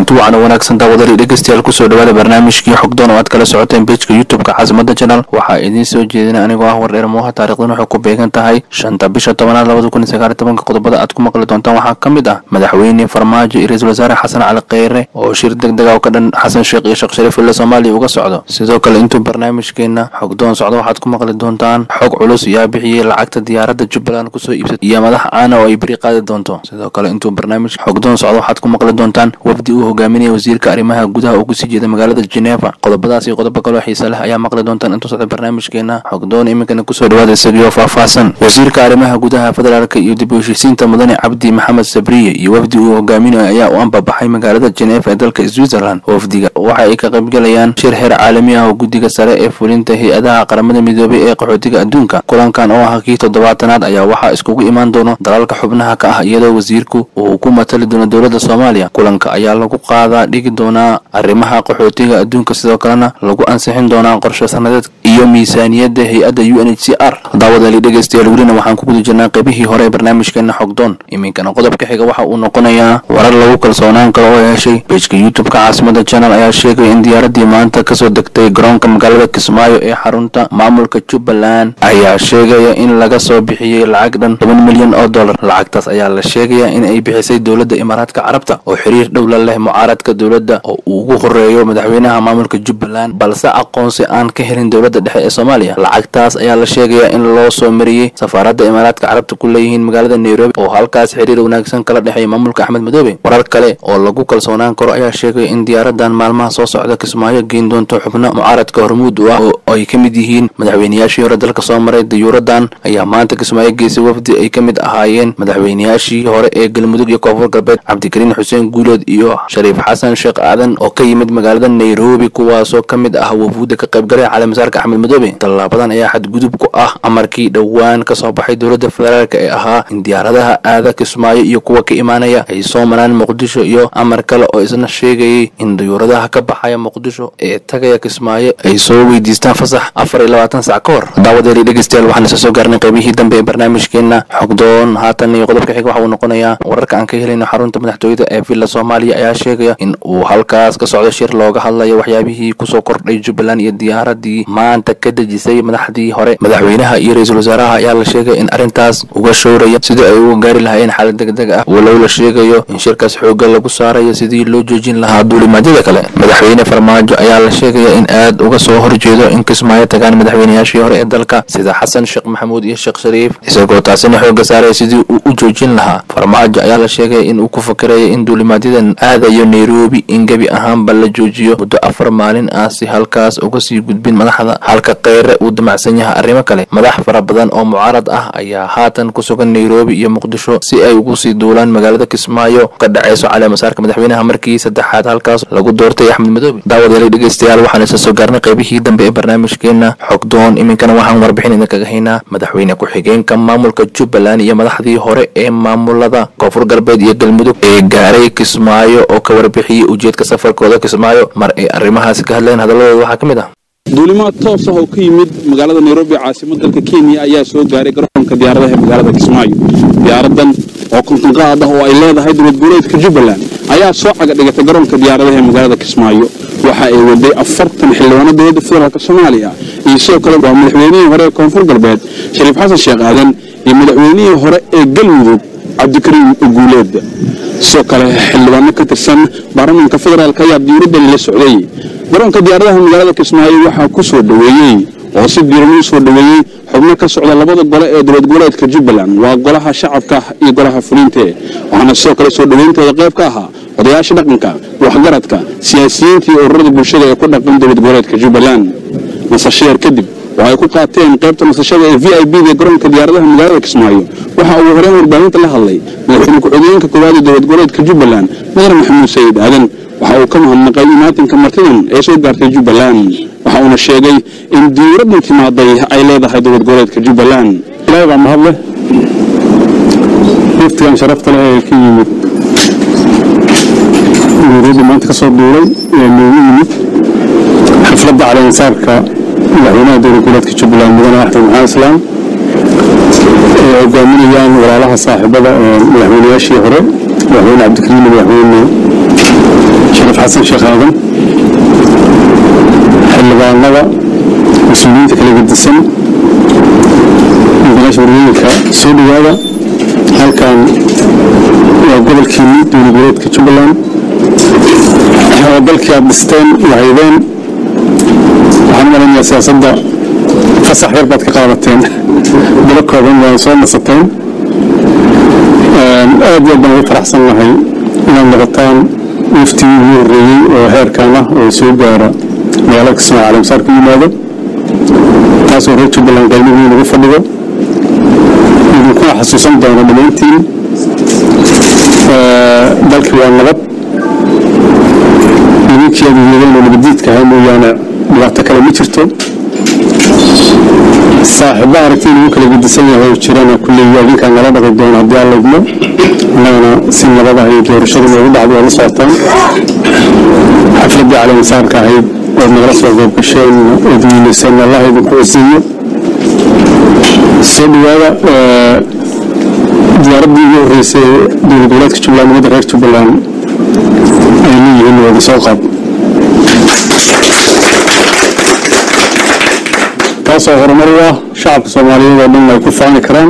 kulanti wacan wanaagsan daawadari dhegeystayaal kusoo dhawaada barnaamijkii xogdoon oo aad kala socoteen pageka youtube-ka caasimada channel waxaa idiin soo jeedina anigoo ah wardheer mooha taarikhdan waxay ku beegan tahay 5 bisha 10aad 2019 qodobada aad ku maqli doontaan waxaa ka mid ah madaxweyne farmaajo iyo ra'iisul wasaare xasan cali kheyre oo shir degdeg ah oo ka dhan xasan sheekh iyo sheekh shariif ila Soomaaliya uga socdo sidoo kale intuu barnaamijkeena xogdoon socdo waxaad ku maqli doontaan xog culus iyo bixiyay lacagta diyaaradda Jubbaland kusoo iibsatay iyo madax aan oo ay bari qaadi doonto sidoo kale intuu barnaamij xogdoon socdo waxaad ku maqli doontaan wafdi uu hogaaminaya wasiirka arrimaha gudaha oo ku sii jeeda magaalada Geneva qodobadaas iyo qodobo kale oo xiiso leh ayaa maqli doontaan intuu socdo barnaamijkeena xogdoon iminkana kusoo dhawaada isagoo faahfaahsan wasiirka arrimaha gudaha federaalka iyo dib u heshiisiinta mudane Cabdi Maxamed Sabriye iyo wafdi uu hogaaminaya ayaa u anbabaxay magaalada Geneva ee dalka Switzerland wafdiga waxa ay ka qayb galayaan shir heer caalami ah oo guddiga sare ee fulinta hay'adaha qaramada midoobay ee qaxootiga adduunka kulankan oo ah kii 7aad ayaa waxa iskugu imaan doona dalalka xubnaha ka ah iyadoo wasiirku uu ku matali doono dawladda Soomaaliya kulanka ayaa lagu qaadaa dhigi doona arrimaha qaxootiga adduunka sidoo kalena lagu ansixin doona qorshe sanadeed iyo miisaaniyadda hay'adda UNHCR daawadali dhageystayaal wulina waxaan ku guda jirnaa qaybihii hore ee barnaamijkeena xogdoon iminkana qodobka xiga waxa uu noqonayaa warar lagu kalsoonaan karo oo yeeshay pageka youtube-ka caasimada channel ayaa sheegay in diyaaradii maanta kasoo degtay garoonka magaalada Kismaayo ee xarunta maamulka Jubbaland ayaa sheegaya in laga soo bixiyay lacag dhan $10 milyan lacagtaas ayaa la sheegaya in ay bixisay dawladda Imaaraadka Carabta oo xiriir dhow la leh mucaaradka dawladda oo ugu horeeyo madaxweynaha maamulka Jubbaland balse aqoonsi aan ka helin dawladda dhexe ee Soomaaliya lacagtaas ayaa la sheegaya in loo soo mariyay safaaradda Imaaraadka Carabta ku leeyihiin magaalada Nairobi oo halkaas xiriir wanaagsan kala dhaxay maamulka Axmed Madoobe warar kale oo lagu kalsoonaan karo ayaa sheegay in diyaaradan maalmaha soo socda Kismaayo geyn doonto xubno mucaaradka hormuud u ah oo ay kamid yihiin madaxweynayaashii hore dalka soo maray diyuuradan ayaa maanta Kismaayo geysay wafdi ay kamid ahaayeen madaxweynayaashii hore ee Galmudug iyo Koonfur Galbeed Cabdikariin Xuseen Guuleed iyo Shariif Xasan Sheekh Aadan oo ka yimid magaalada Nairobi kuwaasoo kamid ah wafdiga ka qayb galay calaamasaarka Axmed Madoobe talaabadan ayaa xadgudub ku ah amarkii dhawaan ka soo baxay dawladda federaalka ee ahaa in diyaaradaha aada Kismaayo iyo kuwa ka imaanaya ay soo maraan Muqdisho iyo amar kale oo isna sheegay in diyuuradaha ka baxaya Muqdisho ee tagaya Kismaayo ay soo weydiistaan fasax 24 saac ka hor daawadii dhageystayaal waxaan soo gaarnay qaybihii dambe ee barnaamijkeena xogdoon haatan iyo qodobka xiga waxa uu noqonayaa wararka aan ka helayno xarunta madaxtooyada ee Villa Soomaaliya ayaa sheegaya in uu halkaas ka socdo shir looga hadlayo waxyaabihii ku soo kordhay Jubbaland iyo diyaaradii maanta ka dejisay madaxdii hore madaxweynaha iyo ra'iisul wasaaraha ayaa la sheegay in arintaas uga showraya sidii ay uga gaari lahaayeen xaalad degdeg ah walow la sheegayo in shirkaas xoogga lagu saarayo sidii loo joojin lahaa duulimaadada kale madaxweyne farmaajo ayaa la sheegaya in aad uga soo horjeedo in Kismaayo tagaan madaxweynayaashii hore ee dalka sida Xasan Sheekh Maxamuud iyo Sheekh Shariif isagoo taasina xoogga saaray sidii uu u joojin lahaa farmaajo ayaa la sheegay in uu ku fakarayo in duulimaadadan aadayo Nairobi in gabi ahaanba la joojiyo muddo 4 maalin ah si halkaas uga sii gudbin madaxda halka Kheyre uu damacsan yahay arrimo kale madax fara badan oo mucaarad ah ayaa haatan ku sugan Nairobi iyo Muqdisho si ay ugu sii duulaan magaalada Kismaayo ka dhacayso calaamasaarka madaxweynaha markii saddexaad halkaas lagu doortay Axmed Madoobe daawadii dhageystayaal waxaan soo gaarnay qaybihii dambe ee barnaamijkeena xogdoon iminkana waxaan warbixin idinkaga haynaa madaxweyne ku xigeenka maamulka Jubbaland iyo madaxdii hore ee maamulada Koonfur Galbeed iyo Galmudug ee gaaray Kismaayo oo ka warbixiyay ujeedka safarkooda Kismaayo mar ay arrimahaas ka hadleen hadaladooda waxaa kamid ah duulimaad toos ah oo ka yimid magaalada Nairobi caasimadda dalka Kenya ayaa soo gaaray garoonka diyaaradaha magaalada Kismaayo diyaaradan oo konton qaad ah oo ay leedahay dowlad goboleedka Jubbaland ayaa soo caga dhigatay garoonka diyaaradaha magaalada Kismaayo waxa ay waday 40 xildhibaano dowladda federaalka Soomaaliya iyo sidoo kale waa madaxweynihii hore ee Koonfur Galbeed Shariif Xasan Sheekh Aadan iyo madaxweynihii hore ee Galmudug Cabdikariin Guuleed sidoo kale xildhibaano ka tirsan baarlamaanka federaalka ayaa diyaaradda la socday garoonka diyaaradaha magaalada Kismaayo waxa ku soo dhaweeyay oo si diiran u soo dhaweeyay xubno ka socda labada gole ee dowlad goboleedka Jubbaland waa golaha shacabka iyo golaha fulinta waxaana sidoo kale soo dhaweynteeda qayb ka ahaa odayaasha dhaqanka waxgaradka siyaasiyiinta iyo ururada bulshada ee ku dhaqan dowlad goboleedka Jubbaland nasasheer kadib waxay ku qaateen qaybta nasashada ee VIP ee garoonka diyaaradaha magaalada Kismaayo waxa uu horeen warbaahinta la hadlay madaxweyne ku-xigeenka koowaad ee dowlad goboleedka Jubbaland Madaxweyne Maxamuud Sayid Aadan waxa uu ka mahadnaqay imaatinka martidan ee soo gaartay Jubbaland waxa uu sheegay in diyaaraddan timaaday ay leedahay dowlad goboleedka Jubbaland ilaahay mahadle waftigan sharafta leh ee ka yimid Nairobi maanta ka soo duulay ee yimid xafladda calaamasaarka madaxweynaha dowlad goboleedka Jubbaland mudane Axmed Maxamed Islaam hogaaminayaan walaalaha saaxiibada madaxweynayaashii hore madaxweyne Cabdikariin madaxweyne شرف حسن شيخ آدم xildhibaanada mas-uuliyiinta kala gedisan golaasha warweyinka soo dhawaada halkan waa gobolkiini dowlad goboleedka Jubbaland oo dalkii aad dhisteen wahaydeen waxaan maleynayaa siyaasadda fasax yar baad ka qaadateen dalo kooban waa soo nasateen aad iyo baan ugu faraxsan nahay inaad noqotaan waftigii ugu horreeyey oo heerkan ah oo soo gaara magaalada Kismaayo caalamsaar ku yimaado taasoo reer Jubbaland qaybo weyn ugu fadhido idinkuna xasuusan doono dhammaantiin dalkii waa nabad nimankii adeegyadeen oo nabadiidka ahaa mooyaane dhibaato kale ma jirto saaxiibo aragtiin ugu kala gedisan yahay oo jirana kulley adinkaan nala dhaqi doono haddii aan la idmo annagana si nabad ah iyo doorashada noogu dhacdo waa la socotaan xafladdii caalamsaarka ahayd oo nagala soo qayb gasheen idinleyseen allah idinku cisiiyo soo dhawaada diyaaraddii ugu horreysay dowlad goboleedka Jubbaland ummadda reer Jubbaland ay leeyihiin wada soo qaab taasoo horumar u ah shacabka Soomaaliyeed oo dhan ay ku faani karaan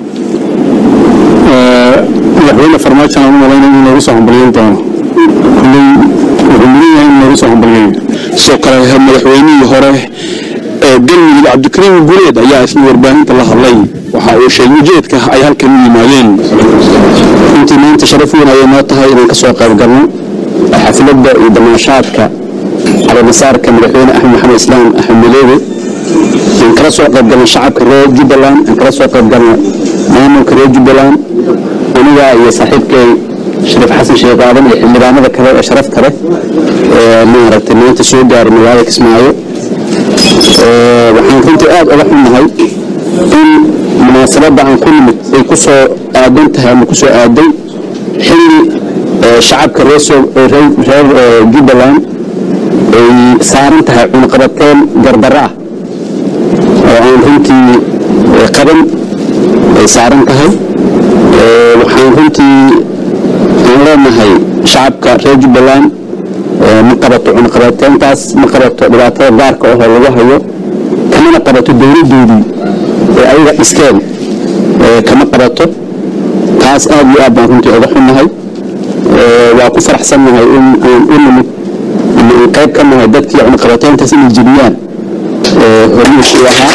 madaxweyne farmaajo aan u malaynay inuu noogu soo hambalyeyn doono kulley wuxuu mudan yahay inuu noogu soo hambalyeeyo soo kale madaxweynihii hore galmudug cabdikariim guuleed ayaa isla warbaahinta la hadlay waxa uu sheegay ujeedka ay halkan u yimaadeen intii maanta sharaf weyn ayay noo tahay inaan ka soo qayb galno xafladda iyo damaashaadka caleemasaarka madaxweyne axmed maxamed islaam axmed madoobe aan kala soo qayb galno shacabka reer Jubbaland aan kala soo qayb galno maamulka reer Jubbaland aniga iyo saaxiibkay Sharif Xasan Sheekh Aadan iyo xildhibaanada kale ee sharafta leh maaragtay maanta soo gaaray magaalada Kismaayo waxaan runtii aad uga xumahay in munaasabadda aan ku nimid ay ku soo aadan tahay ama ku soo aaday xilli shacabka reer Jubbaland ay saaran tahay cunaqabateen gardaro ah oo aan runtii qaban ay saaran tahay waxaan runtii aan leenahay shacabka reer Jubbaland ma qabato cunaqabateentaas ma qabato dhibaatada gaarka ah oo lagu hayo kamana qabato dowladdoodii ee ayaga dhisteen kama qabato taas aad iyo aad baan runtii uga xumahay waa ku faraxsanahay in aan u nimid ama aan qayb ka nahay dadkii cunaqabateentaas inay jebiyaan hormuudkii ahaa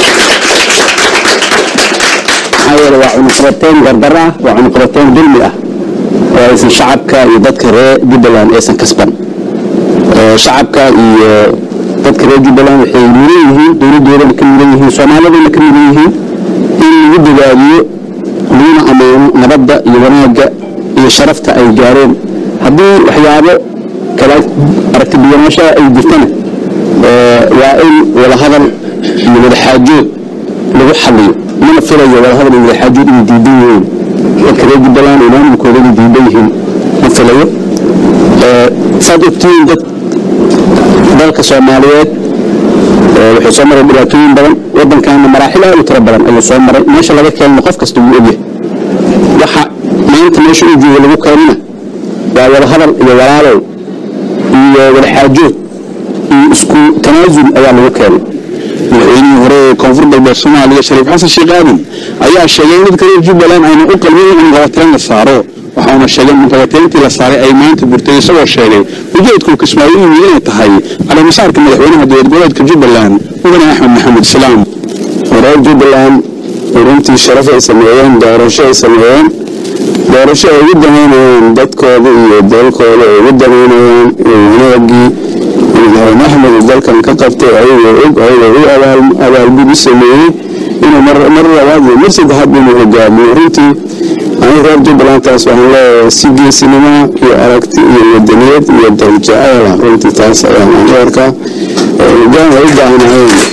maxaa yeele waa cunaqabateen gardaro ah waa cunaqabateen dulmi ah oo aysan shacabka iyo dadka reer Jubbaland aysan kasban shacabka iyo dadka reer Jubbaland waxay mudan yihiin dowladooda ka mudan yihiin Soomaaliyada ka mudan yihiin in lagu dadaaliyo laguna amaano nabadda iyo wanaagga iyo sharafta ay gaareen haddii waxyaabo kala aragti duwanaansho ay jirtana waa in wada hadal iyo wada xaajood lagu xalliyo mana filayo wada hadal iyo wada xaajood inay diidan yihiin dadka reer Jubbaland oo maamulkooda inay diidan yihiin ma filayo saad ogtiin dalka Soomaaliyeed wuxuu soo maray dhibaatooyin badan waddankaana maraaxil aad u tiro badan ayuu soo maray meesha laga keenay qof kasta uu ogyahay waxa maanta meesha uu joogo lagu keenana waa wada hadal iyo walaalow iyo wada xaajood iyo isku tanaasul ayaa lagu keenay madaxweynihii hore ee koonfur galbeed Soomaaliya Sharif Xasan Sheekh Aadan ayaa sheegay in dadka reer Jubbaland ayna u qalmin in cunaqabateyn la saaro waxaana sheegay in cunaqabateyntii la saaray ay maanta burtay isagoo sheegay ujeedku Kismaayo inay tahay caleemasaarka madaxweynaha dowlad goboleedka Jubbaland mudane Axmed Maxamed Islaam reer Jubbaland runtii sharaf ay sameeyeen doorasho ay sameeyeen doorasho ay ugu dameynayaan dadkooda iyo dalkooda ay ugu dameynayaan wanaagii madaxweyne Axmed dalkan ka qabtay ayuu abaalgud u sameeyey inuu mar labaad iyo mar saddexaad inuu hogaamiyo runtii أنا راب جبلان تاس وهلا سيجي سينما هي أركتي هي الدنيات هي الدرجة رنتي تاس يعني أمريكا جانا يبدأ هنا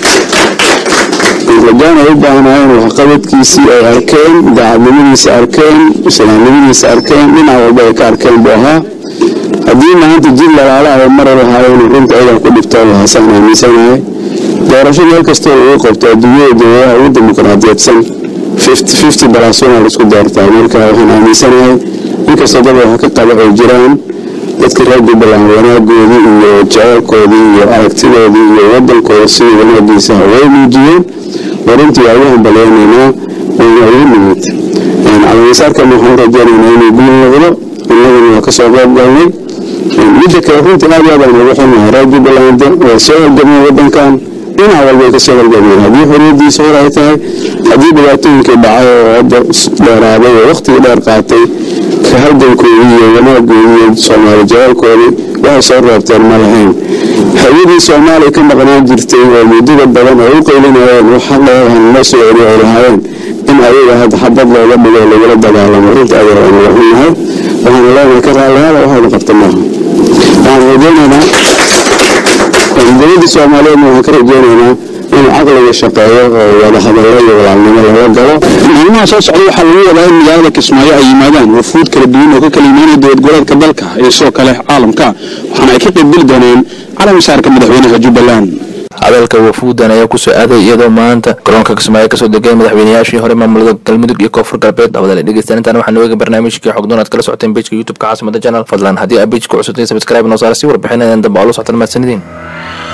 جانا يبدأ هنا وحقبت كيسي أركان دعمنيس أركان سلامنيس أركان من أول بيك أركان بها هذه ما أنت جيل على مرة هاي ورنت أيضا كل بتاعها سنة مثلا دارشة يا كستر وقفت الدنيا وديمقراطية سنة 50 براسون على اسكو دارتا marka waxaan aaminsanahay in kasta dad wax ka qaba ay jiraan dadka reer jubbaland wanaagoodii iyo jaceelkoodii iyo aragtidoodii iyo waddankooda sidii wanaagiisa way muujiyeen warintii waa ugu hambaleynaynaa wayna ugu nimid calaamisaarkan waxaan rajaynaynaa inuu guul noqdo innaguna waa kasoo qaybgalnay midda kale runtii aad iyo aad aan ugu xunnahay reer jubbaland waa soo halgameen waddankan dhinac walbay kasoo halgameen haddii xorriyaddiisa hor ay tahay haddii dhibaatooyinkii dhacay oo hadda dheeraaday oo waqtigii dheer qaatay ka halgankoodii iyo wanaagoodii iyo soomaali jaceelkoodii waxay soo reebteen ma lahayn hawidii soomaaliya ka maqnaan jirtay oo muddada badan oo u qaylinayeen waxa dheerahan la soo celiyo ay lahaayeen in ayaga hadda xabad looga dhigo lagula dagaalamo runtii adeer aan uga xunnahay waxaana leenahay ka raalliyaada waxayna qabta maaha waxaan rajaynaynaa dowladda soomaaliyeedna waxaan ka rajaynaynaa in caqliga shaqeeyo oo wada hadallo iyo walaalnimo lala galo maalmaha soo socda waxaa lagu wadaa in magaalada kismaayo ay yimaadaan wafuud kala duwan oo ka kala imaanaya dowlad goboleedka dalka iyo sidoo kale caalamka waxaana ay ka qaybgeli doonaan calaamisaarka madaxweynaha jubbaland hadalka wafuudan ayaa kusoo aaday iyadoo maanta garoonka kismaayo kasoo degay madaxweynayaashii hore maamulada galmudug iyo koonfur galbeed dabadale dhegeystanintan waxaan nooga barnaamijkii xogdoon aad kala socoteen pejka youtube-ka caasimada channel fadlan haddii aad pejka cusubtay subscribe noo saara si warbixinadan dambe oo la socotaan mahadsanidin